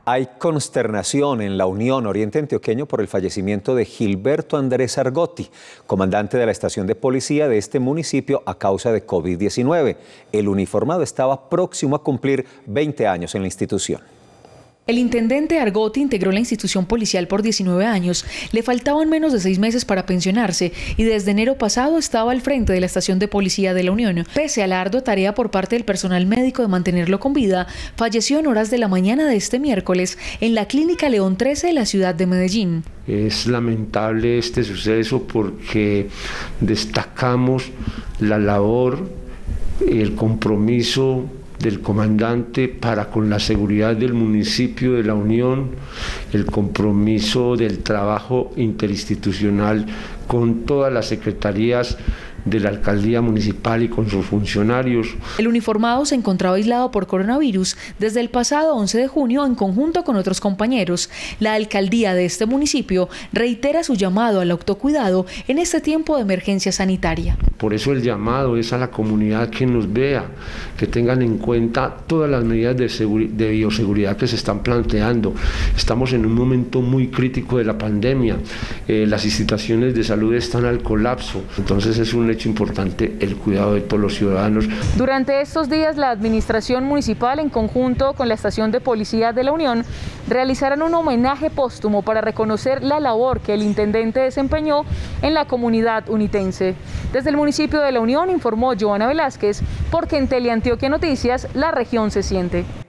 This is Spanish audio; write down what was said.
Hay consternación en la Unión Oriente Antioqueño por el fallecimiento de Gilberto Andrés Argotti, comandante de la estación de policía de este municipio a causa de COVID-19. El uniformado estaba próximo a cumplir 20 años en la institución. El intendente Argotti integró la institución policial por 19 años, le faltaban menos de 6 meses para pensionarse y desde enero pasado estaba al frente de la estación de policía de la Unión. Pese a la ardua tarea por parte del personal médico de mantenerlo con vida, falleció en horas de la mañana de este miércoles en la Clínica León 13 de la ciudad de Medellín. Es lamentable este suceso porque destacamos la labor, el compromiso del comandante para con la seguridad del municipio de La Unión, el compromiso del trabajo interinstitucional con todas las secretarías de la alcaldía municipal y con sus funcionarios. El uniformado se encontraba aislado por coronavirus desde el pasado 11 de junio en conjunto con otros compañeros. La alcaldía de este municipio reitera su llamado al autocuidado en este tiempo de emergencia sanitaria. Por eso el llamado es a la comunidad que nos vea, que tengan en cuenta todas las medidas de bioseguridad que se están planteando. Estamos en un momento muy crítico de la pandemia, las instituciones de salud están al colapso, entonces es un hecho importante el cuidado de todos los ciudadanos. Durante estos días la administración municipal en conjunto con la estación de policía de la Unión realizarán un homenaje póstumo para reconocer la labor que el intendente desempeñó en la comunidad unitense. Desde el municipio de La Unión informó Joana Velázquez, porque en Teleantioquia Noticias la región se siente.